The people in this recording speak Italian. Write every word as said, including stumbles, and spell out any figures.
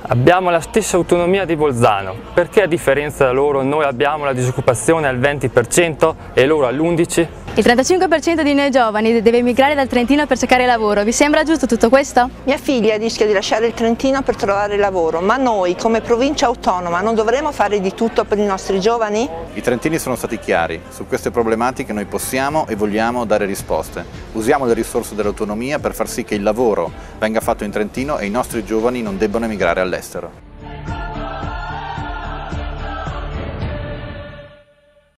Abbiamo la stessa autonomia di Bolzano, perché a differenza da loro noi abbiamo la disoccupazione al venti per cento e loro all'undici per cento? Il trentacinque per cento di noi giovani deve emigrare dal Trentino per cercare lavoro, vi sembra giusto tutto questo? Mia figlia rischia di lasciare il Trentino per trovare lavoro, ma noi come provincia autonoma non dovremo fare di tutto per i nostri giovani? I trentini sono stati chiari, su queste problematiche noi possiamo e vogliamo dare risposte. Usiamo le risorse dell'autonomia per far sì che il lavoro venga fatto in Trentino e i nostri giovani non debbano emigrare all'estero.